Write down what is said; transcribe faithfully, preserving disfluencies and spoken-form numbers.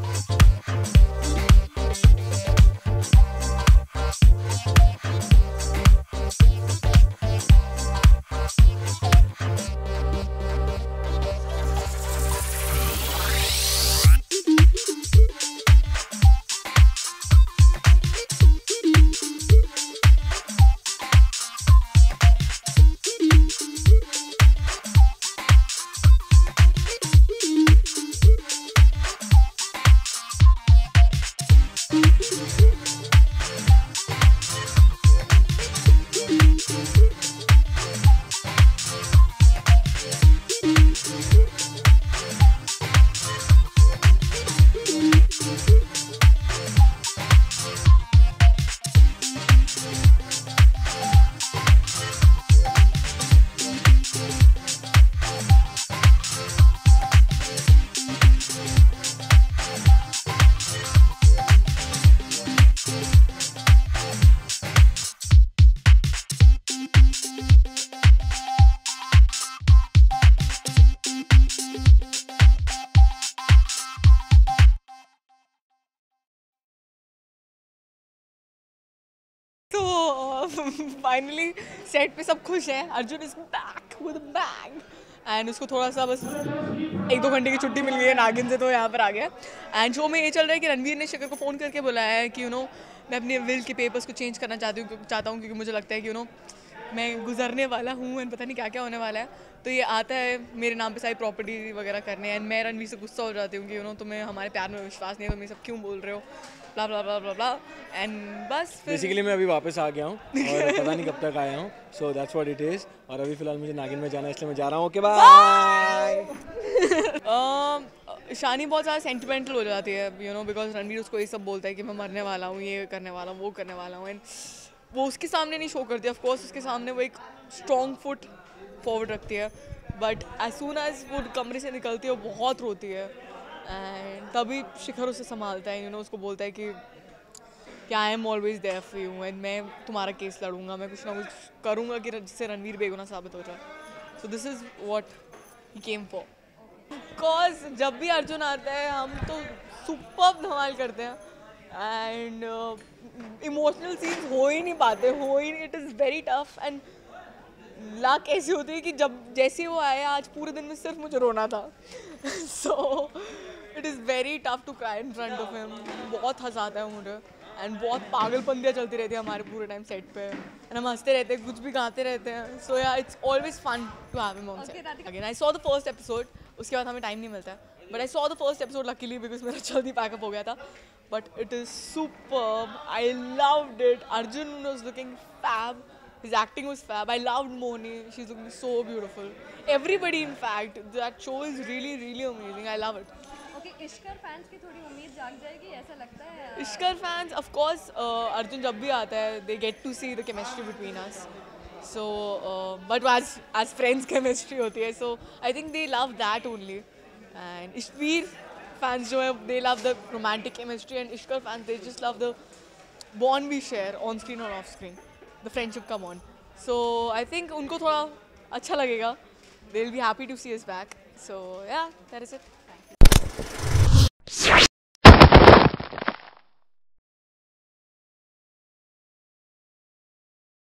Finally set पे सब खुश हैं. Arjun is back with a bang and उसको थोड़ा सा बस एक दो घंटे की छुट्टी मिल गई है नागिन से, तो यहाँ पर आ गया. एंड शो में ये चल रहा है कि रणवीर ने शिखर को फ़ोन करके बुलाया है कि यू नो मैं अपने विल के पेपर्स को चेंज करना चाहती हूँ चाहता हूँ क्योंकि मुझे लगता है कि यू नो मैं गुजरने वाला हूँ एंड पता नहीं क्या क्या होने वाला है. तो ये आता है मेरे नाम पे सारी प्रॉपर्टी वगैरह करने एंड मैं रणवीर से गुस्सा हो जाती हूँ कि यू नो तुम्हें हमारे प्यार में विश्वास नहीं है, तुम ये सब क्यों बोल रहे हो, ब्ला ब्ला ब्ला ब्ला ब्ला. एंड बस बेसिकली मैं अभी वापस आ गया हूँ और पता नहीं कब तक आया हूँ. So that's what it is. और अभी फिलहाल मुझे नागिन में जाना है इसलिए मैं जा रहा हूँ. Okay bye. शानी बहुत ज़्यादा सेंटिमेंटल हो जाती है यू नो बिकॉज रणवीर उसको ये सब बोलता है कि मैं मरने वाला हूँ, ये करने वाला हूँ, वो करने वाला हूँ. एंड वो उसके सामने नहीं शो करती. ऑफ कोर्स उसके सामने वो एक स्ट्रॉन्ग फुट फॉरवर्ड रखती है, बट एज सून एज वो कमरे से निकलती है वो बहुत रोती है. एंड तभी शिखर उसे संभालता है, यू नो उसको बोलता है कि कि I am always there for you and मैं तुम्हारा केस लड़ूंगा, मैं कुछ ना कुछ करूँगा कि जिससे रणवीर बेगुनाह साबित हो जाए. So this is what he came for. Because जब भी अर्जुन आता है हम तो सुपर धमाल करते हैं एंड इमोशनल सीन्स हो ही नहीं पाते, हो ही नहीं. It is very tough and luck ऐसी होती है कि जब जैसे वो आया आज पूरे दिन में सिर्फ मुझे रोना था. So it is very tough to cry in front of him. बहुत हंसाता है मुझे एंड बहुत पागलपंतियाँ चलती रहती है हमारे पूरे टाइम सेट पे एंड हम हंसते रहते हैं, कुछ भी गाते रहते हैं. So yeah it's always fun to have him on set. Again I saw the first episode, उसके बाद हमें टाइम नहीं मिलता है, but I saw the first episode luckily because मेरा जल्दी पैकअप हो गया था. But it is superb. I loved it. Arjun was looking fab. His acting was fab. I loved Moni. She's looking so beautiful. Everybody, in fact, that show is really, really amazing. I love it. Okay, इश्कर fans की थोड़ी उम्मीद जाग जाएगी ऐसा लगता है. इश्कर fans, of course, uh, Arjun जब भी आता है, they get to see the chemistry between us. So, uh, but as as friends, chemistry होती है. So, I think they love that only. And Ishveer fans जो है, they love the romantic chemistry, and Ishkar fans they just love the bond we share on screen or off screen. The friendship come on. So I think उनको थोड़ा अच्छा लगेगा. They'll be happy to see us back. So yeah, that is it.